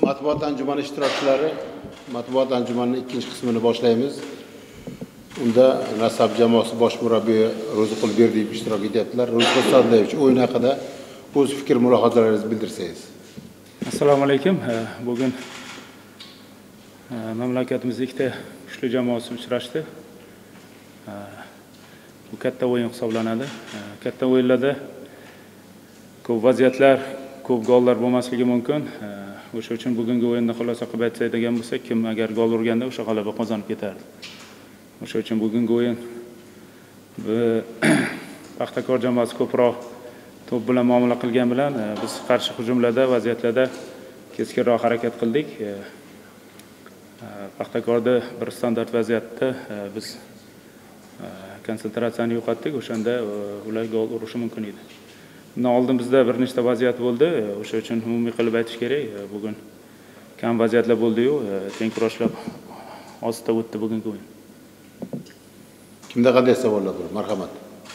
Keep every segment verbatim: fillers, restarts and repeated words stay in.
Matbuot anjumani ishtirokchilari, matbuot anjumanining ikkinchi qismini boshlaymiz. Unda Nasab jamoasi bosh murabbiyi Ro'ziqul Berdiyev ishtirok etyaptilar. Ro'ziqul Sa'dullayevich, o'yin haqida o'z fikr mulohazalaringizni bildirsangiz. Assalomu alaykum. Bugun mamlakatimizda ikkita kuchli jamoasi uchrashdi. Bu katta o'yin hisoblanadi. Katta o'yinlarda ko'p vaziyatlar, ko'p gollar bo'lmasligi mumkin. O'sha uchun bugungi o'yinni xulosa qilib aytadigan bo'lsak, kim agar gol urganda o'sha g'alaba qozonib ketardi. O'sha uchun bugungi o'yin Paxtakor jamoasi ko'proq to'p bilan muomala qilgan bilan biz qarshi hujumlarda, vaziyatlarda keskinroq harakat qildik. Paxtakorda bir standart vaziyatda biz konsentratsiyani yo'qotdik. O'shanda ular gol urishi mumkin edi. Bundan oldin bizda bir nechta vaziyat bo'ldi. O'sha uchun umumiy qilib aytish kerak. Bugun kam vaziyatlar bo'ldi-yu, teng kurashlar ostida o'tdi bugungi o'yin. Kimda qanday savollar bor? Marhamat.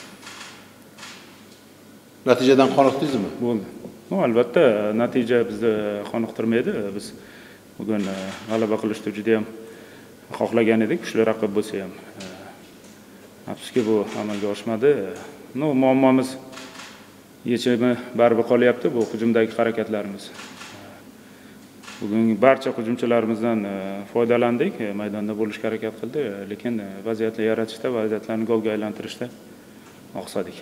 Natijadan qoniqdingizmi? Bo'ldi. No, albatta, natija bizni qoniqtirmaydi. Biz bugun g'alaba qilishni juda ham xohlagan edik, kuchli raqib bo'lsa ham. Afsuski bu amalga oshmadi. No, muammomiz yechimi baribir qolyapti, bu hujumdagi harakatlarimiz. Bugun barcha hujumchilarimizdan foydalandik, maydonda bo'lishga harakat qildi, lekin vaziyatlar yaratishda, vaziyatlarni golga aylantirishda oqsadik.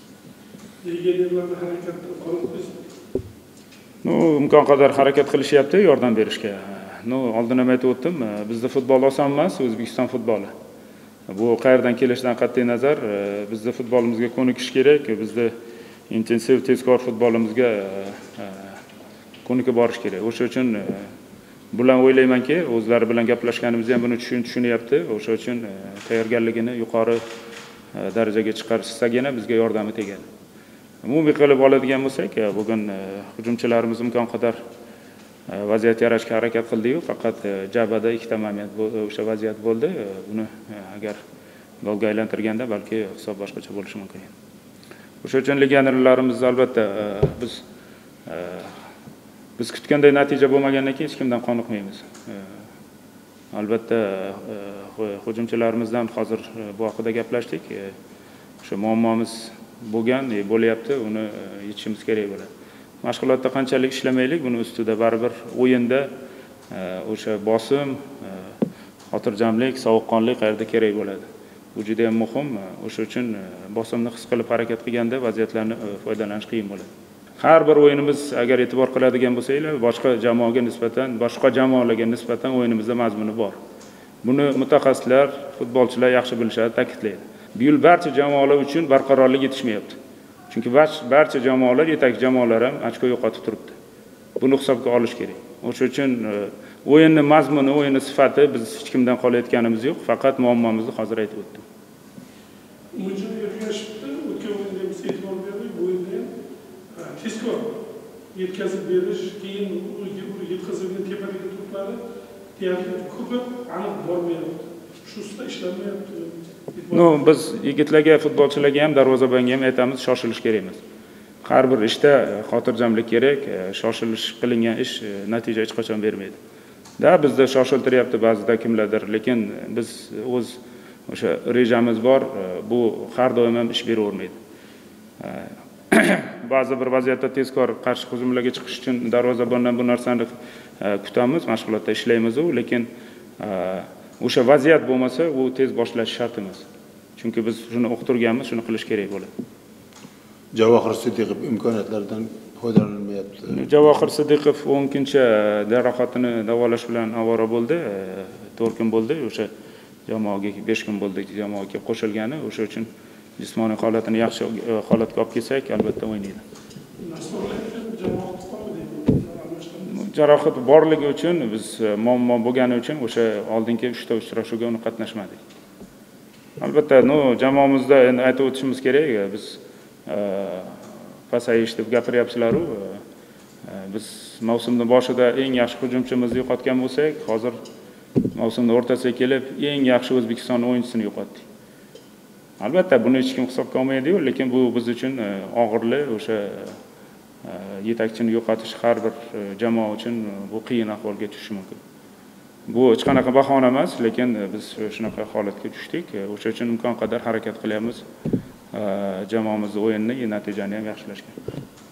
No, imkon qadar harakat qilishyapti, yordam berishga. No, oldin ham aytib o'tdim, bizda futbol oson emas, O'zbekiston futboli. Bu qayerdan kelishidan qat'iy nazar, bizda futbolimizga ko'nikish kerak, bizda intensiv tezkor futbolimizga ko'nikib borish kerak. O'sha uchun bular o'ylaymanki, o'zlari bilan gaplashganimizda ham buni tushunyapti. O'sha uchun tayyorgarligini yuqori darajaga chiqarishsagina bizga yordami tegadi. Umumiy qilib oladigan bo'lsak, bugun hujumchilarimiz imkon qadar vaziyat yaratishga harakat qildi-yu, faqat jabada ikkita moment o'sha vaziyat bo'ldi. Buni agar golga aylantirganda balki hisob boshqacha bo'lishi mumkin edi. O'sha uchun legionerlarimiz albatta biz biz kutganday natija bo'lmagandan keyin hech kimdan qoniqmaymiz. Albatta hujumchilarimizdan hozir bu haqida gaplashdik. O'sha muammomiz bo'lgan, bo'lyapti, uni yechishimiz kerak bo'ladi. Mashg'ulotda qanchalik ishlamaylik, buni ustida baribir o'yinda o'sha bosim, xotirjamlik, sovuqqonlik qayerda kerak bo'ladi. Bu juda ham muhim. O'sha uchun bosimni his qilib harakat qilganda vaziyatlarni foydalanish qiyin bo'ladi. Har bir o'yinimiz agar e'tibor qiladigan bo'lsanglar, boshqa jamoaga nisbatan, boshqa jamoalarga nisbatan o'yinimizda mazmuni bor. Buni mutaxassislar, futbolchilar yaxshi bilishadi, ta'kidlaydi. Bu yil barcha jamoalar uchun barqarorlik yetishmayapti. Chunki barcha jamoalar, yetakchi jamoalar ham ochko yo'qotib turibdi. Buni hisobga olish kerak. O'sha uchun o'yinning mazmuni, o'yinning sifati biz hech kimdan qolayotganimiz yo'q, faqat muammomizni hozir aytib o'tdim. O'yinchilar ergashibdi, o'tgan o'yinda biz e'tibor berdik, bu o'yinda ham tezkor yetkazib berish, keyin yetkazilgan tepadagi to'plarni deyarli ko'pi aniq bormayapti. Shu ustida ishlanmayapti. No, biz yigitlarga, futbolchilarga ham, darvozabonga ham aytamiz, shoshilish kerak emas. Har bir ishda xotirjamlik kerak, shoshilish qilingan ish natija hech qachon bermaydi. Da bizda shoshiltiryapti ba'zida kimlardir, lekin biz o'z o'sha rejamiz bor, bu har doim ham ish beravermaydi. Ba'zi bir vaziyatda tezkor qarshi hujumlarga chiqish uchun darvozabondan bu narsani kutamiz, mashg'ulotda ishlaymiz, lekin o'sha vaziyat bo'lmasa, u tez boshlash shart emas. Chunki biz shuni o'qitirganmiz, shuni qilish kerak bo'ladi. Javohir Sidiqov imkoniyatlaridan foydalanmayapti. Javohir Sidiqov o'n kuncha jarohatini davolash bilan avvora bo'ldi, to'rt kun bo'ldi. O'sha jamoaga besh kun bo'ldi, jamoaga qo'shilgani. O'sha uchun jismoniy holatini yaxshi holatga olib kelsak, albatta o'ynaydi. Jarohat borligi uchun biz muammo bo'lgani uchun o'sha oldingi uchta uchrashuvga uni qatnashmadik. Albatta, no, jamoamizda endi aytib o'tishimiz kerak, biz pasayish deb gapiryapsizlar-ku. Biz mavsumning boshida eng yaxshi hujumchimizni yo'qotgan bo'lsak, hozir mavsumning o'rtasiga kelib eng yaxshi O'zbekiston o'yinchisini yo'qotdik. Albatta buni hech kim hisobga olmaydi-yu, lekin bu biz uchun og'irlik, o'sha yetakchini yo'qotish har bir jamoa uchun bu qiyin ahvolga tushishi mumkin. Bu hech qanaqa bahona emas, lekin biz shunaqa holatga tushdik. O'sha uchun imkon qadar harakat qilyapmiz jamoamizning o'yinini, natijani ham yaxshilashga.